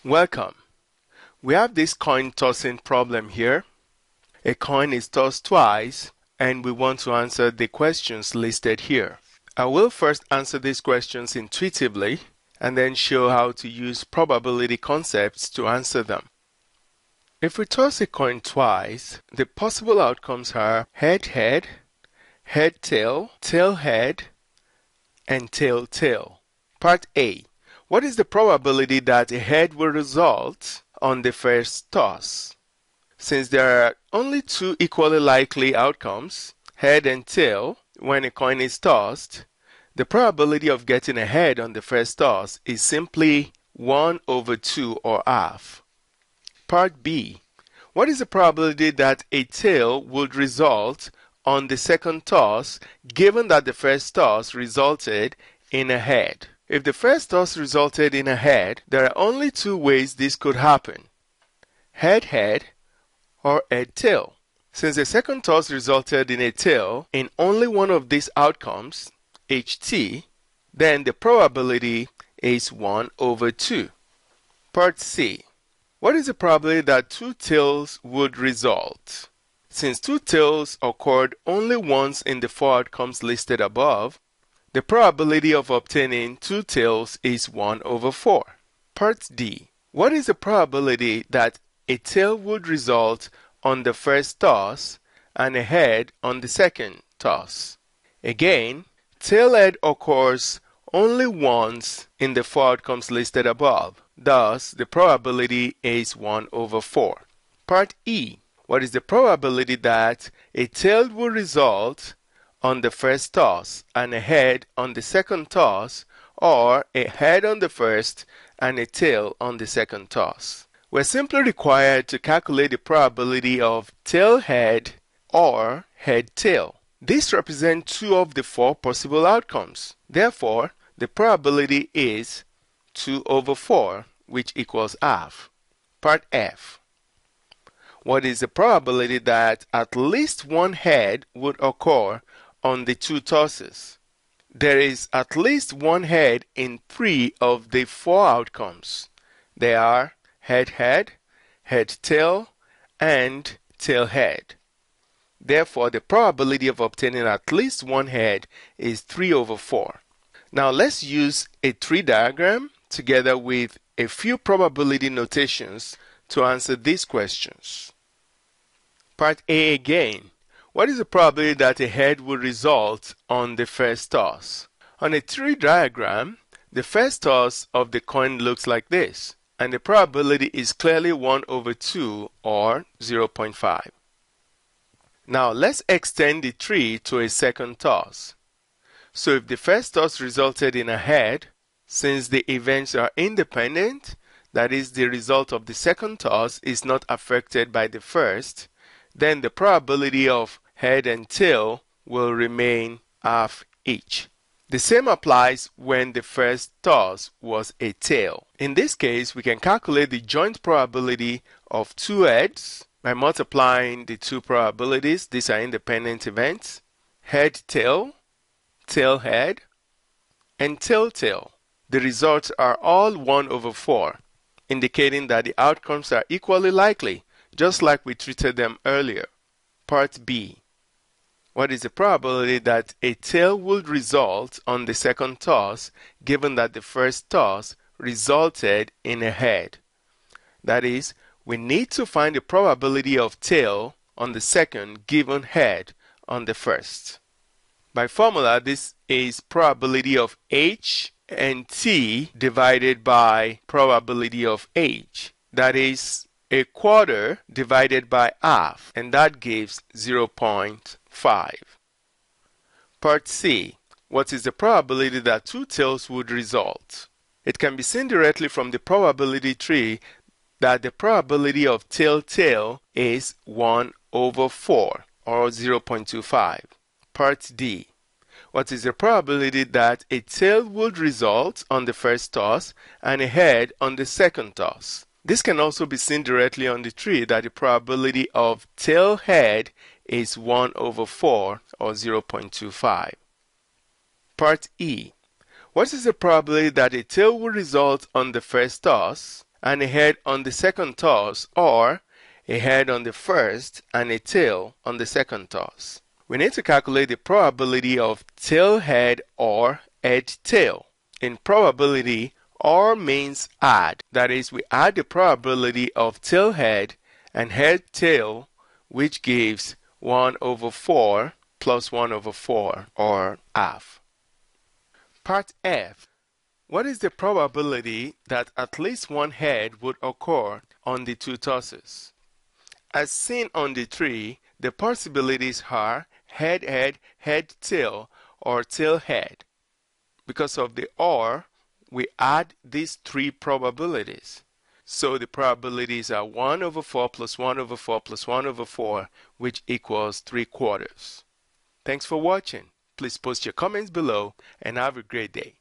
Welcome. We have this coin tossing problem here. A coin is tossed twice and we want to answer the questions listed here. I will first answer these questions intuitively and then show how to use probability concepts to answer them. If we toss a coin twice, the possible outcomes are head-head, head-tail, tail-head, and tail-tail. Part A. What is the probability that a head will result on the first toss? Since there are only two equally likely outcomes, head and tail, when a coin is tossed, the probability of getting a head on the first toss is simply 1/2 or half. Part B. What is the probability that a tail would result on the second toss given that the first toss resulted in a head? If the first toss resulted in a head, there are only two ways this could happen: head-head or head-tail. Since the second toss resulted in a tail in only one of these outcomes, HT, then the probability is 1/2. Part C. What is the probability that two tails would result? Since two tails occurred only once in the four outcomes listed above, the probability of obtaining two tails is 1/4. Part D. What is the probability that a tail would result on the first toss and a head on the second toss? Again, tail-head occurs only once in the four outcomes listed above. Thus, the probability is 1/4. Part E. What is the probability that a tail will result on the first toss and a head on the second toss, or a head on the first and a tail on the second toss? We're simply required to calculate the probability of tail-head or head-tail. These represent two of the four possible outcomes. Therefore, the probability is 2/4, which equals half. Part F. What is the probability that at least one head would occur on the two tosses? There is at least one head in three of the four outcomes. They are head-head, head-tail, and tail-head. Therefore, the probability of obtaining at least one head is 3/4. Now let's use a tree diagram together with a few probability notations to answer these questions. Part A again. What is the probability that a head will result on the first toss? On a tree diagram, the first toss of the coin looks like this, and the probability is clearly 1/2 or 0.5. Now let's extend the tree to a second toss. So if the first toss resulted in a head, since the events are independent, that is, the result of the second toss is not affected by the first, then the probability of head and tail will remain half each. The same applies when the first toss was a tail. In this case, we can calculate the joint probability of two heads by multiplying the two probabilities. These are independent events: head-tail, tail-head, and tail-tail. The results are all 1/4, indicating that the outcomes are equally likely, just like we treated them earlier. Part B. What is the probability that a tail would result on the second toss given that the first toss resulted in a head? That is, we need to find the probability of tail on the second given head on the first. By formula, this is probability of H and T divided by probability of H. That is a quarter divided by half, and that gives 0.5. Part C. What is the probability that two tails would result? It can be seen directly from the probability tree that the probability of tail-tail is 1/4 or 0.25. Part D. What is the probability that a tail would result on the first toss and a head on the second toss? This can also be seen directly on the tree that the probability of tail-head is 1/4 or 0.25. Part E. What is the probability that a tail will result on the first toss and a head on the second toss, or a head on the first and a tail on the second toss. We need to calculate the probability of tail head or head tail. In probability, OR means add. That is, we add the probability of tail head and head tail, which gives 1 over 4 plus 1 over 4, or half. Part F. What is the probability that at least one head would occur on the two tosses? As seen on the tree, the possibilities are head head, head tail, or tail head. Because of the OR, we add these three probabilities. So the probabilities are 1 over 4 plus 1 over 4 plus 1 over 4, which equals 3/4. Thanks for watching. Please post your comments below and have a great day.